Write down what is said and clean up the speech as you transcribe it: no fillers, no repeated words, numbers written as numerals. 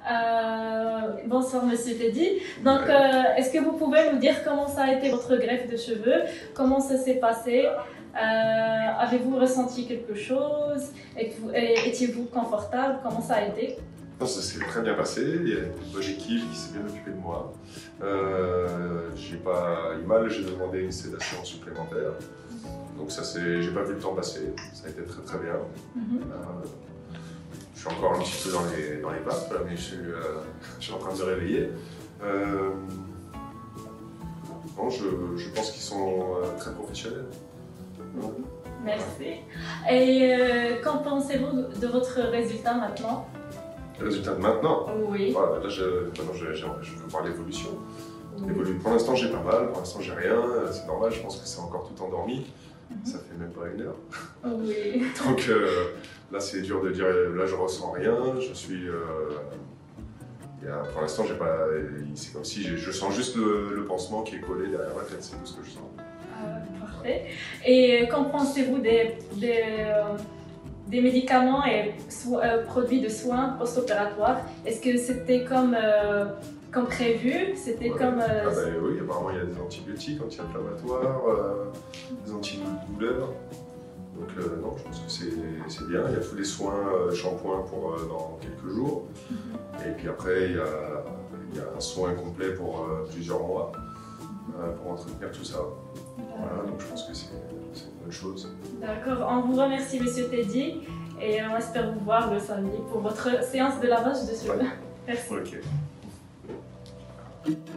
Bonsoir Monsieur Teddy. Donc, est-ce que vous pouvez nous dire comment ça a été votre greffe de cheveux? Comment ça s'est passé? Avez-vous ressenti quelque chose? Étiez-vous confortable? Comment ça a été? Non, ça s'est très bien passé. Il y a une bonne équipe qui s'est bien occupée de moi. J'ai pas eu mal, j'ai demandé une sédation supplémentaire. Donc ça, j'ai pas vu le temps passer. Ça a été très très bien. Je suis encore un petit peu dans les vapes, mais je suis en train de me réveiller. Non, je pense qu'ils sont très professionnels. Merci. Et qu'en pensez-vous de votre résultat maintenant? Le résultat de maintenant? Oui. Voilà, là, je veux voir l'évolution. Oui. Pour l'instant, j'ai pas mal, pour l'instant, j'ai rien. C'est normal, je pense que c'est encore tout endormi. Ça fait même pas 1 heure. Oui. Donc là, c'est dur de dire, là, je ressens rien. Je suis. Pour l'instant, j'ai pas. C'est comme si je sens juste le pansement qui est collé derrière la tête, c'est tout ce que je sens. Parfait. Et qu'en pensez-vous des médicaments et produits de soins post-opératoires? Est-ce que c'était comme prévu? C'était comme... Oui, apparemment il y a des antibiotiques, anti-inflammatoires, des antidouleurs. Donc non, je pense que c'est bien. Il y a tous les soins, shampoing pour dans quelques jours. Et puis après, il y a un soin complet pour plusieurs mois pour entretenir tout ça. Voilà, donc je pense que c'est une bonne chose. D'accord, on vous remercie Monsieur Teddy et on espère vous voir le samedi pour votre séance de lavage de cheveux. Ouais. Merci. Ok.